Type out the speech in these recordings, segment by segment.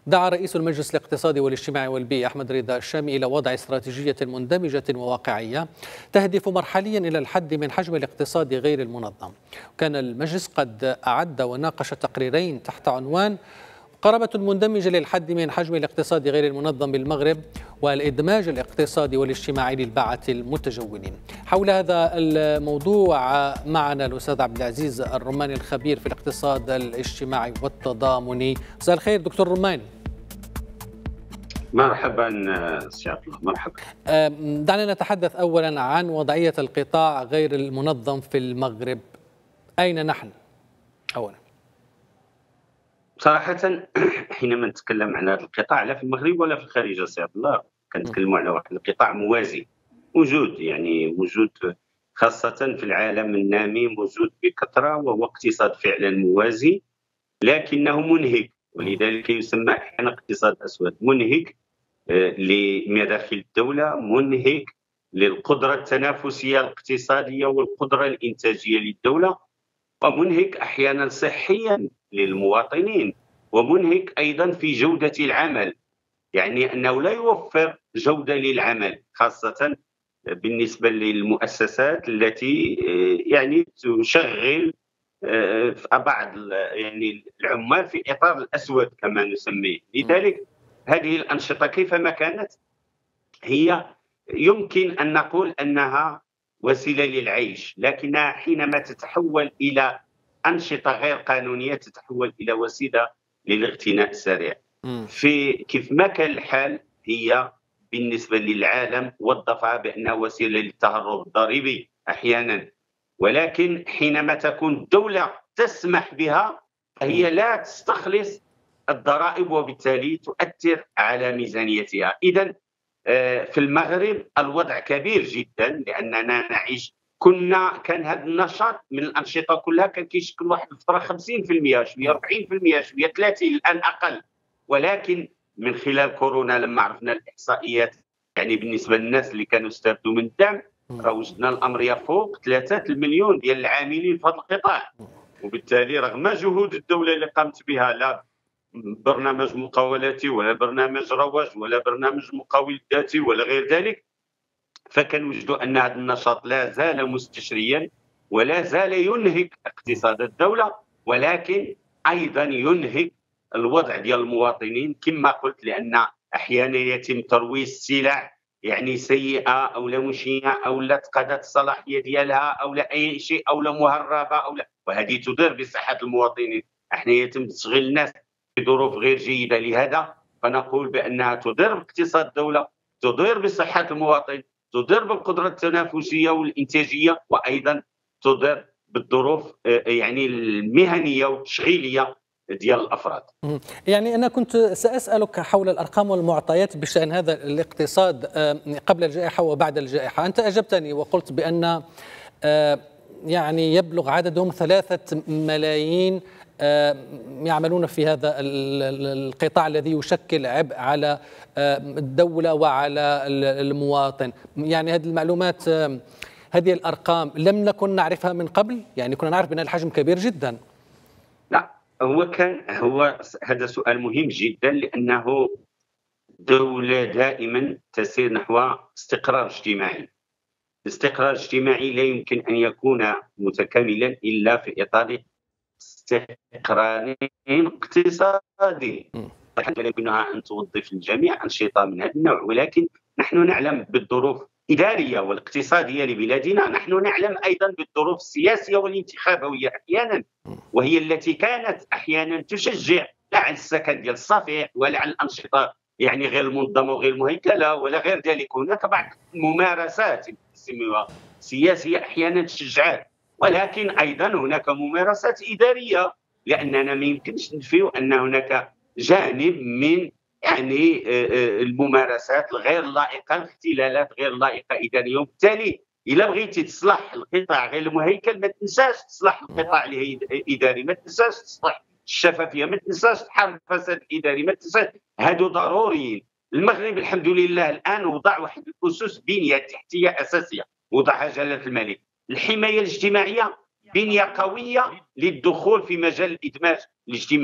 دعا رئيس المجلس الاقتصادي والاجتماعي والبيئي أحمد رضا الشامي إلى وضع استراتيجية مندمجة وواقعية تهدف مرحليا إلى الحد من حجم الاقتصاد غير المنظم. كان المجلس قد أعد وناقش تقريرين تحت عنوان قرابة مندمجة للحد من حجم الاقتصاد غير المنظم بالمغرب والإدماج الاقتصادي والاجتماعي للباعة المتجولين. حول هذا الموضوع معنا الأستاذ عبد العزيز الرماني الخبير في الاقتصاد الاجتماعي والتضامني. مساء الخير دكتور رماني. مرحبا سي عبد الله، مرحبا. دعنا نتحدث أولا عن وضعية القطاع غير المنظم في المغرب. أين نحن أولا؟ صراحة حينما نتكلم عن هذا القطاع لا في المغرب ولا في الخارج سي عبد الله، كنتكلموا على واحد القطاع موازي موجود خاصة في العالم النامي، موجود بكثرة، وهو اقتصاد فعلا موازي لكنه منهك، ولذلك يسمى احيانا اقتصاد اسود. منهك لمداخل الدولة، منهك للقدرة التنافسية الاقتصادية والقدرة الإنتاجية للدولة، ومنهك احيانا صحيا للمواطنين، ومنهك ايضا في جوده العمل، يعني انه لا يوفر جوده للعمل خاصه بالنسبه للمؤسسات التي يعني تشغل بعض يعني العمال في اطار الاسود كما نسميه. لذلك هذه الانشطه كيفما كانت هي يمكن ان نقول انها وسيله للعيش، لكنها حينما تتحول الى أنشطة غير قانونية تتحول إلى وسيلة للاغتناء السريع. في كيف ما كان الحال، هي بالنسبة للعالم وظفها بأنها وسيلة للتهرب الضريبي أحيانا، ولكن حينما تكون الدولة تسمح بها فهي لا تستخلص الضرائب وبالتالي تؤثر على ميزانيتها. إذن في المغرب الوضع كبير جدا، لأننا نعيش كان هذا النشاط من الانشطه كلها كان كيشكل واحد الفتره 50%، شويه 40%، شويه 30%، الان اقل. ولكن من خلال كورونا لما عرفنا الاحصائيات، يعني بالنسبه للناس اللي كانوا استفادوا من الدعم، راه وجدنا الامر يفوق 3 المليون ديال العاملين في هذا القطاع. وبالتالي رغم جهود الدوله اللي قامت بها، لا برنامج مقاولاتي ولا برنامج رواج ولا برنامج مقاول ذاتي ولا غير ذلك، فكنوجدوا ان هذا النشاط لا زال مستشريا ولا زال ينهك اقتصاد الدوله، ولكن ايضا ينهك الوضع ديال المواطنين كما قلت، لان احيانا يتم ترويج سلع يعني سيئه او لا مشينه او لا تقضت الصلاحيه ديالها او لا اي شيء او لا مهربه او لا، وهذه تضر بصحه المواطنين. احيانا يتم تشغيل الناس في ظروف غير جيده، لهذا فنقول بانها تضر باقتصاد الدوله، تضر بصحه المواطن، تضر بالقدرة التنافسية والإنتاجية، وأيضا تضر بالظروف يعني المهنية والتشغيلية ديال الأفراد. يعني أنا كنت سأسألك حول الأرقام والمعطيات بشأن هذا الاقتصاد قبل الجائحة وبعد الجائحة. أنت أجبتني وقلت بأن يعني يبلغ عددهم 3 ملايين يعملون في هذا القطاع الذي يشكل عبء على الدولة وعلى المواطن. يعني هذه المعلومات، هذه الأرقام لم نكن نعرفها من قبل، يعني كنا نعرف بأن الحجم كبير جدا. لا، هو هذا سؤال مهم جدا، لأنه الدولة دائما تسير نحو استقرار اجتماعي. الاستقرار الاجتماعي لا يمكن أن يكون متكاملا إلا في إطار استقرار اقتصادي. لا يمكنها أن توظف الجميع أنشطة من هذا النوع، ولكن نحن نعلم بالظروف الإدارية والاقتصادية لبلادنا، نحن نعلم أيضا بالظروف السياسية والانتخابوية أحيانا، وهي التي كانت أحيانا تشجع لا على السكن ديال الصفيح ولا على الأنشطة يعني غير منظمة وغير مهيكلة ولا غير ذلك. هناك بعض الممارسات سياسية أحيانا تشجعات، ولكن أيضا هناك ممارسات إدارية، لأننا ما يمكنش ننفيو أن هناك جانب من يعني الممارسات الغير لائقة، الاختلالات غير لائقة إدارية. وبالتالي إلا بغيتي تصلح القطاع غير المهيكل ما تنساش تصلح القطاع الإداري، ما تنساش تصلح الشفافية، ما تنساش تحارب الفساد الإداري، ما تنساش، هادو ضروريين. المغرب الحمد لله الآن وضع واحد الأسس بنية تحتية أساسية وضعها جلالة الملك. الحماية الاجتماعية بنية قوية للدخول في مجال الإدماج الاجتماعي،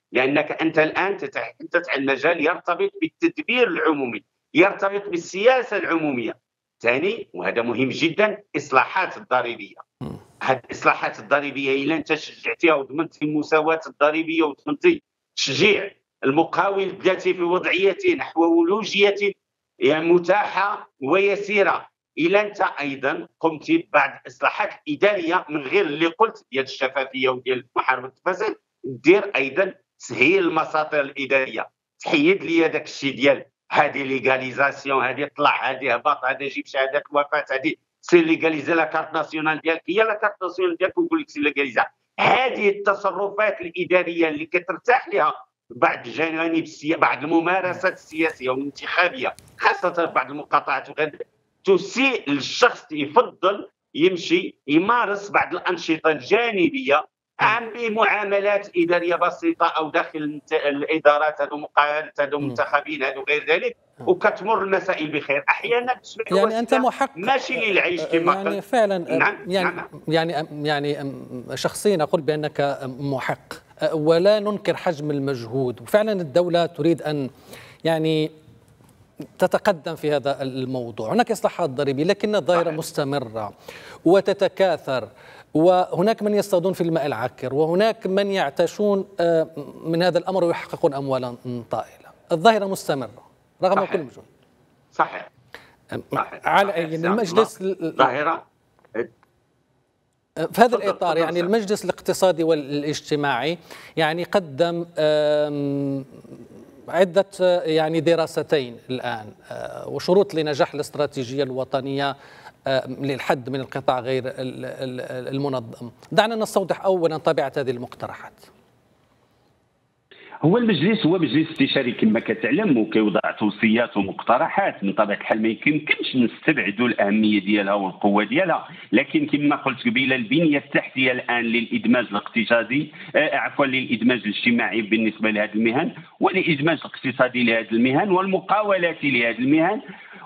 لانك انت الان تتحدث عن مجال يرتبط بالتدبير العمومي، يرتبط بالسياسه العموميه. ثاني، وهذا مهم جدا، اصلاحات الضريبيه. هذه الاصلاحات الضريبيه الا انت شجعتيها وضمنتي المساواه الضريبيه وضمنتي تشجيع المقاول الذاتي في وضعيه نحو ولوجيه يعني متاحه ويسيره، الا انت ايضا قمت ببعض الاصلاحات الاداريه من غير اللي قلت ديال الشفافيه وديال محاربه الفساد، دير ايضا تسهيل المساطر الاداريه، تحيد لي داك الشيء ديال هذه ليغاليزاسيون، هذه طلع، هذه هبط، هذا جيب شهاده الوفاه، هذه سي ليغاليزي لا كارت ناسيونال ديالك، هي لا كارت ناسيونال ديالك ونقول لك سي ليغاليزا. هذه التصرفات الاداريه اللي كترتاح لها بعض الجوانب بعض الممارسات السياسيه والانتخابيه، خاصه بعض المقاطعات وغير، تسيء للشخص يفضل يمشي يمارس بعض الانشطه الجانبيه عن بمعاملات اداريه بسيطه او داخل الادارات، هذو مقاولات، هذو منتخبين، هذو غير ذلك، وكتمر المسائل بخير. احيانا تصبح يعني انت محق ماشي للعيش كما يعني فعلا. نعم يعني شخصيا اقول بانك محق، ولا ننكر حجم المجهود، وفعلا الدوله تريد ان يعني تتقدم في هذا الموضوع. هناك إصلاحات ضريبية لكن الظاهرة مستمرة وتتكاثر، وهناك من يصطادون في الماء العكر، وهناك من يعتشون من هذا الأمر ويحققون أموالا طائلة. الظاهرة مستمرة رغم كل مجهود. صحيح. على أي المجلس ظاهرة في هذا الإطار، يعني المجلس الاقتصادي والاجتماعي يعني قدم عدة يعني دراستين الآن وشروط لنجاح الاستراتيجية الوطنية للحد من القطاع غير المنظم. دعنا نستوضح أولا طبيعة هذه المقترحات. هو المجلس هو مجلس استشاري كما كتعلم، وكيوضع توصيات ومقترحات. من طبيعه الحال ما يمكنش نستبعدوا الاهميه ديالها والقوه ديالها، لكن كما قلت قبيله البنيه التحتيه الان للادماج الاقتصادي عفوا للادماج الاجتماعي بالنسبه لهذه المهن، والادماج الاقتصادي لهذه المهن والمقاولات لهذه المهن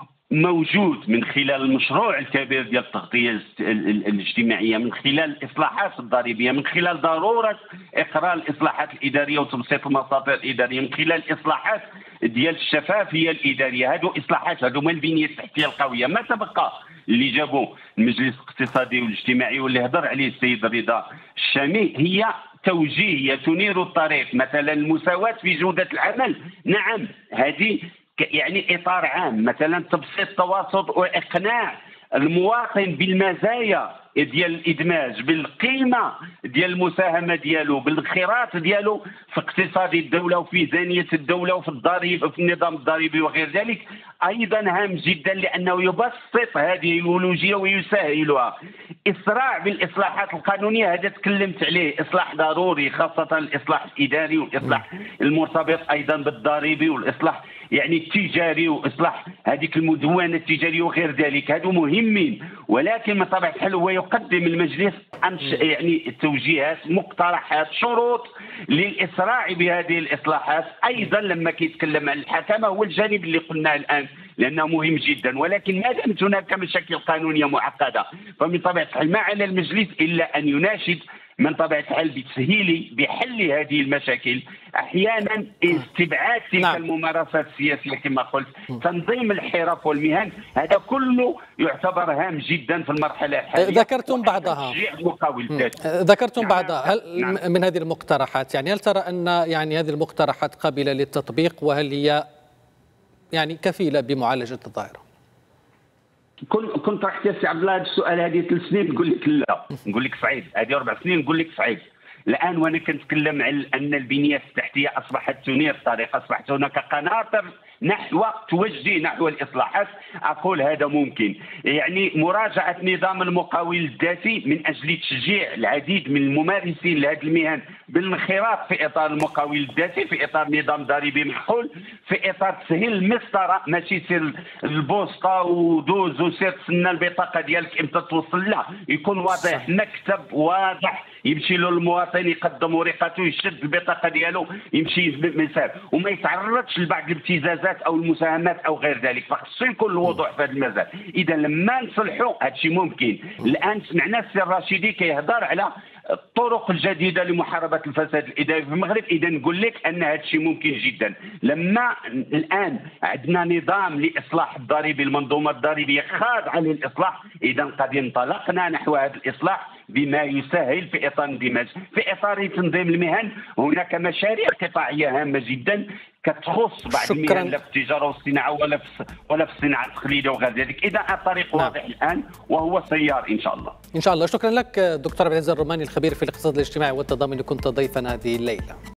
موجود من خلال المشروع الكبير ديال التغطيه الاجتماعيه، من خلال الاصلاحات الضريبيه، من خلال ضروره اقرار الاصلاحات الاداريه وتبسيط المساطر الاداريه، من خلال الاصلاحات ديال الشفافيه الاداريه. هذو اصلاحات، هذو من البنيه التحتيه القويه. ما تبقى اللي جابوا المجلس الاقتصادي والاجتماعي واللي هضر عليه السيد رضا الشامي هي توجيه، هي تنير الطريق. مثلا المساواه في جوده العمل، نعم هذه يعني اطار عام، مثلا تبسيط التوسط واقناع المواطن بالمزايا ديال الادماج، بالقيمه ديال المساهمه ديالو، بالانخراط ديالو في اقتصاد الدوله وفي ميزانيه الدوله وفي الضريبه وفي النظام الضريبي وغير ذلك، ايضا هام جدا لانه يبسط هذه الولوجيه ويسهلها. اسراع بالاصلاحات القانونيه، هذا تكلمت عليه، اصلاح ضروري، خاصه الاصلاح الاداري والاصلاح المرتبط ايضا بالضريبي والاصلاح يعني التجاري واصلاح هذيك المدونه التجاريه وغير ذلك، هذو مهمين. ولكن من طبيعه الحال هو يقدم المجلس يعني توجيهات، مقترحات، شروط للاسراع بهذه الاصلاحات. ايضا لما كيتكلم عن الحكمه هو الجانب اللي قلناه الان لانه مهم جدا، ولكن ما دامت هناك مشاكل قانونيه معقده فمن طبيعه الحال ما على المجلس الا ان يناشد من طبيعه الحال بتسهيل بحل هذه المشاكل، احيانا استبعاد تلك الممارسات السياسيه كما قلت، تنظيم الحرف والمهن، هذا كله يعتبر هام جدا في المرحله الحاليه. ذكرتم بعضها، ذكرتم بعضها. هل من هذه المقترحات يعني هل ترى ان يعني هذه المقترحات قابله للتطبيق، وهل هي يعني كفيله بمعالجه الظاهره؟ كنت طرحت يا سي عبد الله هذا السؤال هذه 3 سنين نقول لك لا، نقول لك صعيب، هذه 4 سنين نقول لك صعيب. الان وانا كنتكلم على ان البنيه التحتيه اصبحت تنير الطريق، اصبحت هناك قناطر نحو توجه نحو الاصلاحات، اقول هذا ممكن. يعني مراجعه نظام المقاول الذاتي من اجل تشجيع العديد من الممارسين لهذه المهن بالانخراط في اطار المقاول الذاتي، في اطار نظام ضريبي معقول، في اطار تسهيل المسطره، ماشي سير البوسطه ودوز وسير تسنى البطاقه ديالك امتى توصل، لا، يكون واضح، مكتب واضح يمشي له المواطن يقدم ورقته يشد البطاقه ديالو يمشي مسار، وما يتعرضش لبعض الابتزازات او المساهمات او غير ذلك، فخصو يكون الوضوح في هذا المجال. اذا لما نصلحوا هذا الشيء ممكن. الان سمعنا السي الرشيدي كيهضر على الطرق الجديده لمحاربه الفساد الاداري في المغرب. اذا نقول لك ان هذا الشيء ممكن جدا. لما الان عندنا نظام لاصلاح الضريبي، المنظومه الضريبيه خاضعه للاصلاح، اذا قد انطلقنا نحو هذا الاصلاح بما يسهل في اطار اندماج. في اطار تنظيم المهن هناك مشاريع قطاعيه هامه جدا كتخص بعض المهن، لا في التجاره والصناعه ولا في الصناعه التقليديه وغير ذلك. اذا الطريق واضح الان وهو سيار ان شاء الله. ان شاء الله. شكرا لك دكتور عبد العزيز الرماني، الخبير في الاقتصاد الاجتماعي والتضامن، كنت ضيفنا هذه الليله.